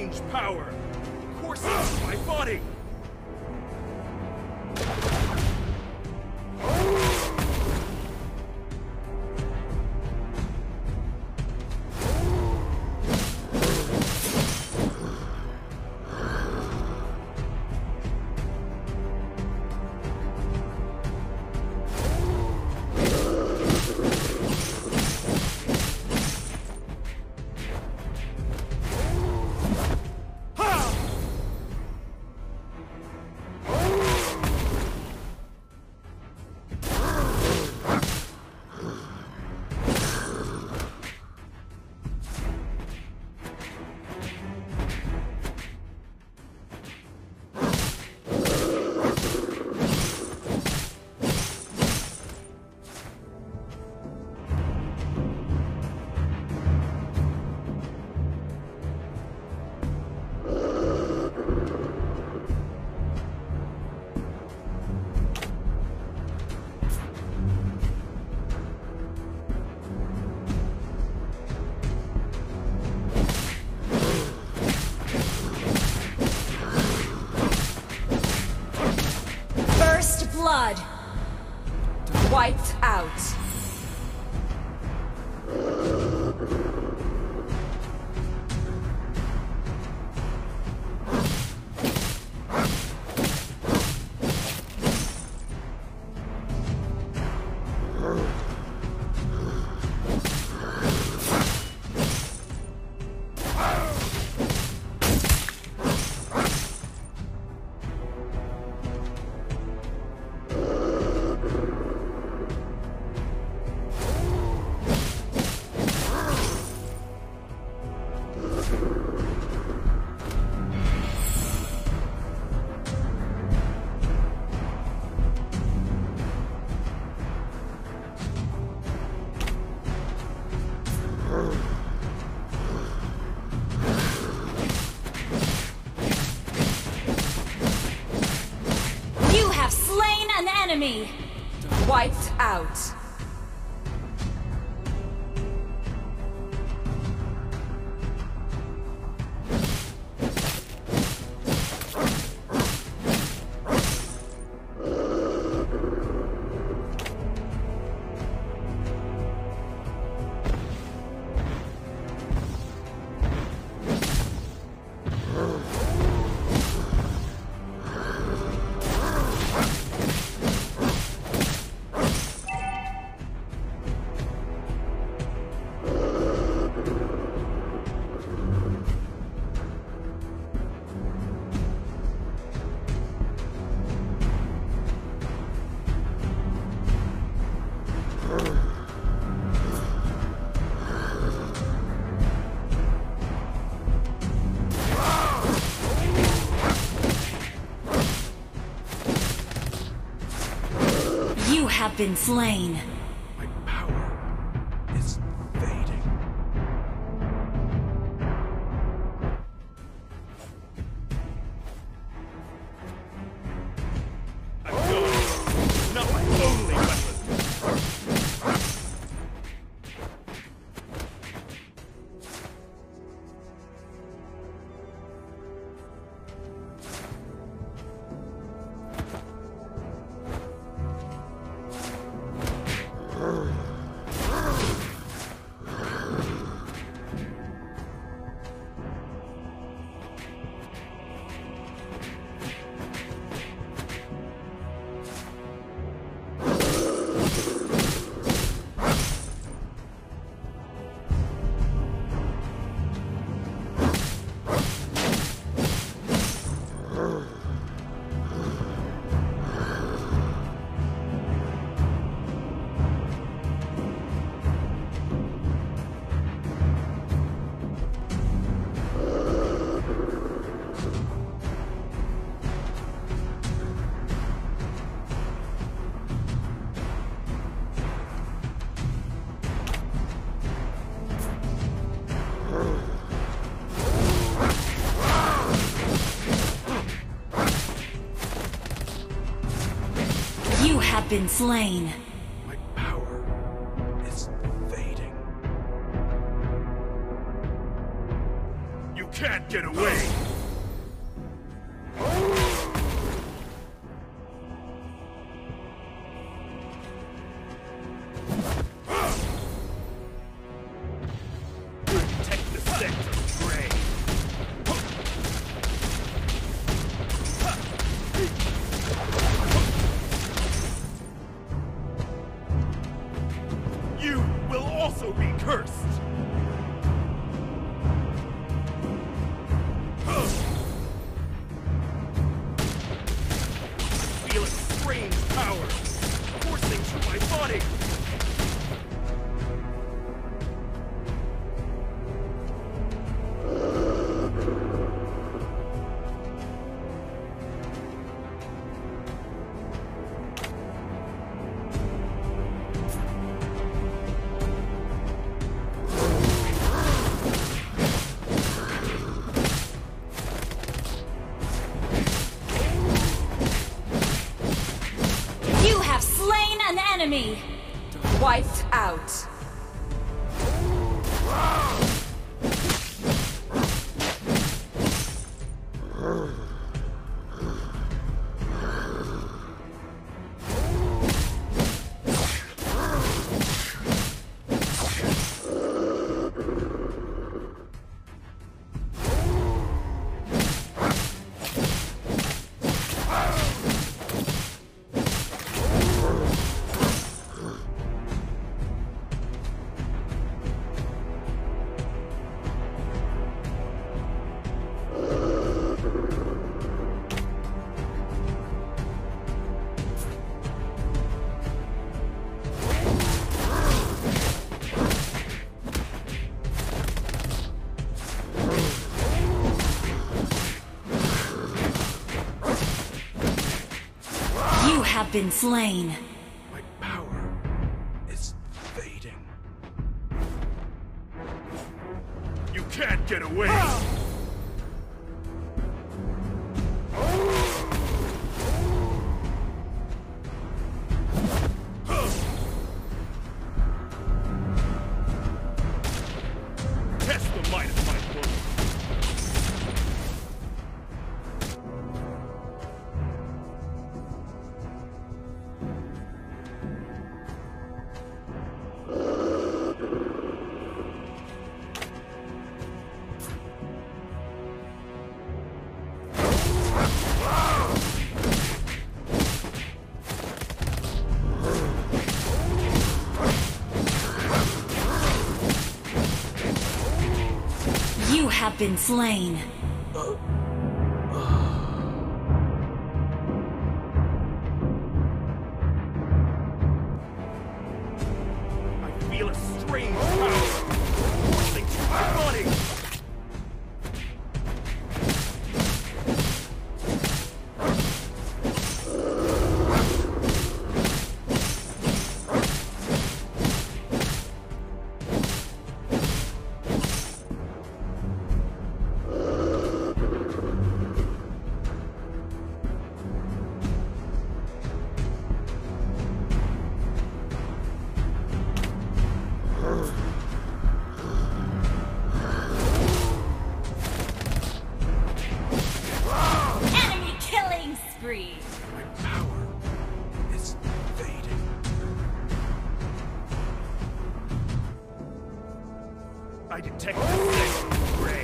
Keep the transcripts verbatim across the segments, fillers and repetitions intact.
strange power courses through my body. Blood. Wiped out. Enemy wiped out. You have been slain. My power is fading. I'm going. Not my only weapon. You have been slain. My power is fading. You can't get away! Protect the sector, Gray! You will also be cursed! Feel a strange power coursing through my body. You have slain an enemy! Wiped out. You have been slain. My power is fading. You can't get away! Test the might of my blow. You have been slain. I feel a strange power coursing through my body. Enemy killing spree. My power is fading. I detect the second Gray.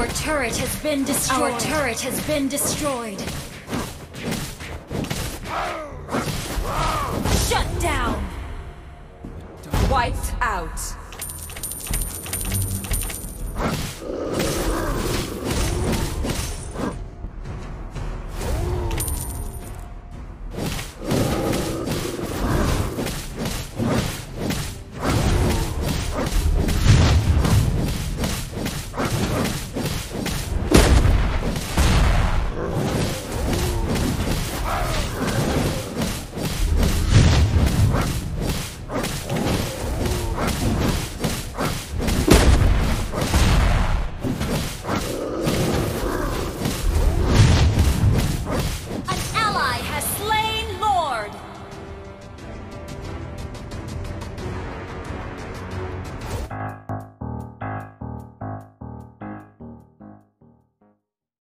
turret has been destroyed. Our turret has been destroyed. Shut down. Wiped out.